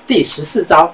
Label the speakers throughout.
Speaker 1: 第14招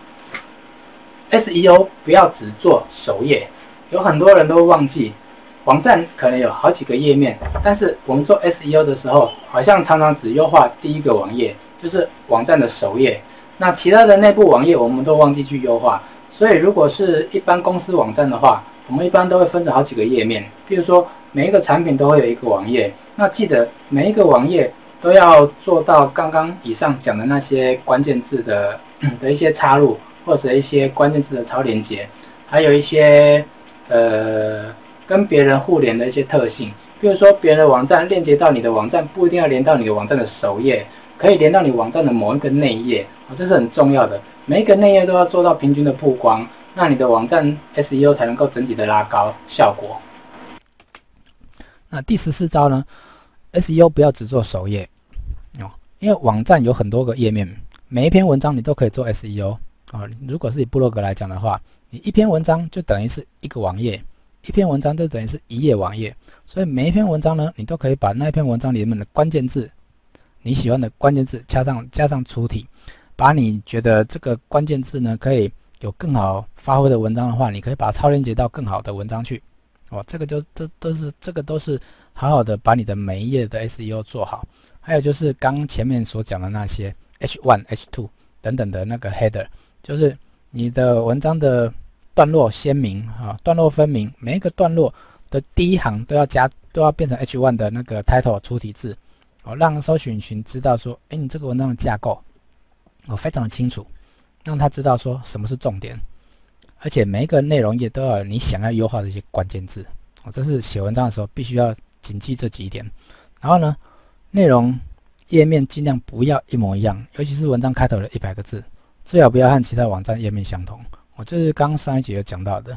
Speaker 1: ，SEO 不要只做首页。有很多人都忘记，网站可能有好几个页面，但是我们做 SEO 的时候，好像常常只优化第一个网页，就是网站的首页。那其他的内部网页我们都忘记去优化。所以如果是一般公司网站的话，我们一般都会分成好几个页面，譬如说每一个产品都会有一个网页。那记得每一个网页都要做到刚刚以上讲的那些关键字的一些插入，或者一些关键字的超连结，还有一些跟别人互联的一些特性。比如说别人的网站链接到你的网站，不一定要连到你的网站的首页，可以连到你网站的某一个内页，这是很重要的。每一个内页都要做到平均的曝光，那你的网站 SEO 才能够整体的拉高效果。那第14招呢 ，SEO 不要只做首页哦，因为网站有很多个页面，每一篇文章你都可以做 SEO 哦。如果是以部落格来讲的话，你一篇文章就等于是一个网页，一篇文章就等于是一页网页，所以每一篇文章呢，你都可以把那一篇文章里面的关键字，你喜欢的关键字加上粗体，把你觉得这个关键字呢可以有更好发挥的文章的话，你可以把它超连接到更好的文章去。哦，这个都是好好的把你的每一页的 SEO 做好。还有就是刚前面所讲的那些 H1、H2 等等的那个 header， 就是你的文章的段落鲜明啊，段落分明，每一个段落的第一行都要变成 H1 的那个 title 粗体字，哦，让搜寻引擎知道说，你这个文章的架构非常的清楚，让他知道说什么是重点。而且每一个内容页都要有你想要优化的一些关键字，这是写文章的时候必须要谨记这几点。然后呢，内容页面尽量不要一模一样，尤其是文章开头的100个字，最好不要和其他网站页面相同。这是刚上一集有讲到的，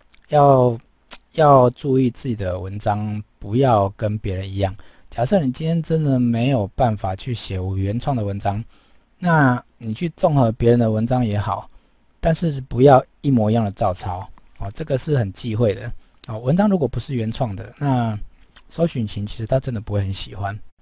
Speaker 1: 要注意自己的文章不要跟别人一样。假设你今天真的没有办法去写原创的文章，那你去综合别人的文章也好，但是不要一模一样的照抄这个是很忌讳的文章如果不是原创的，那搜寻引擎其实它真的不会很喜欢